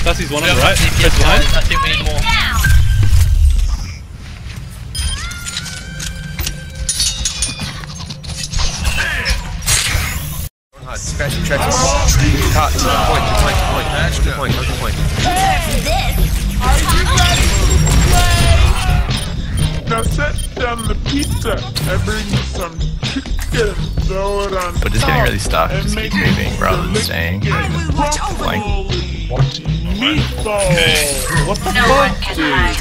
Dusty's one on the right. Press behind. I think we need more. Scratch and track. Cut to the point, to the point. Are you ready to play? Now set down the pizza and bring me some chicken. Throw it on We're just getting really stuck, just keep moving rather than staying. like meatball. What the fuck, dude?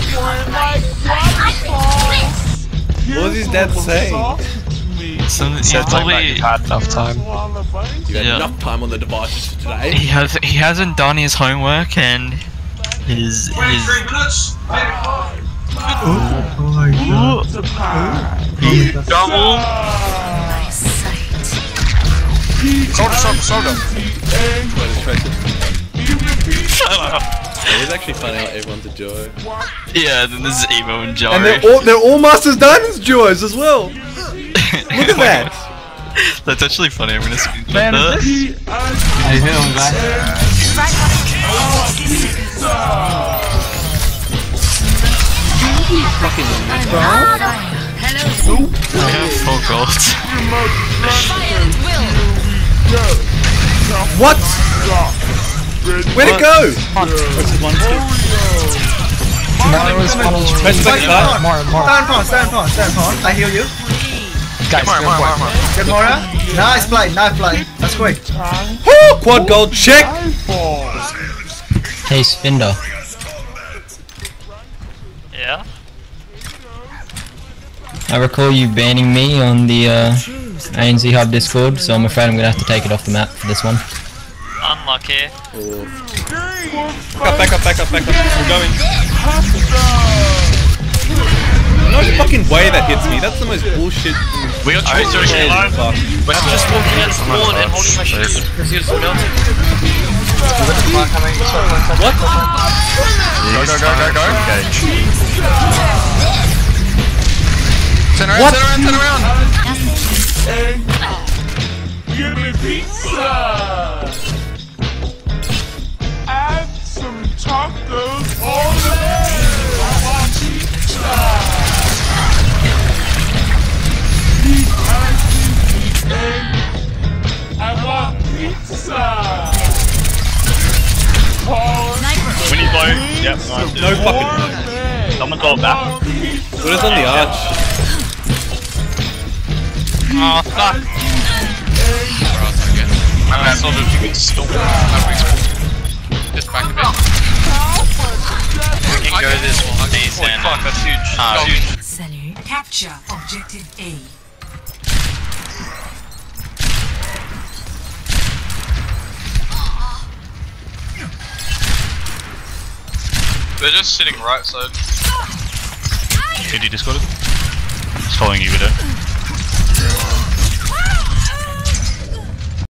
What was his dad saying? He's probably you've had enough time. You had enough time on the devices for today. He hasn't done his homework and his double. Soda. It was actually funny how everyone's a duo. Yeah, then there's Emo and Joe. And they're all Masters Diamonds duos as well. Look at that. That's actually funny. I'm gonna screenshot that. Hey, hit him back. Fucking I have 4 golds. what? Where'd it go? What's his one skill? Press back start. Stand pawn. I heal you. Guys, get Mora. Nice play. That's quick. Woo! Quad gold check. Hey, Spinder. Yeah. I recall you banning me on the ANZ Hub Discord, so I'm afraid I'm gonna have to take it off the map for this one. Unlucky. Back up. We're going. No fucking way that hits me. That's the most bullshit. We got trades doing it live. I'm just walking out spawn and holding my shield because he was melting. What? Go. Turn around. Give me pizza. Add some tacos all the way. I want pizza. I want pizza. We need blow. Yep, nice. No fucking. Someone's all back. What is on the arch? Oh fuck. I saw the storm. Just back a bit. We can go this one. Fuck, that's huge. Huge. Salut. Capture objective A. They're just sitting right side. Did you discord it? It's following you with it.